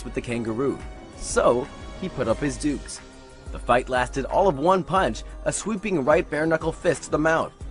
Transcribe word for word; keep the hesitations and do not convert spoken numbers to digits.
with the kangaroo, so he put up his dukes. The fight lasted all of one punch, a sweeping right bare-knuckle fist to the mouth.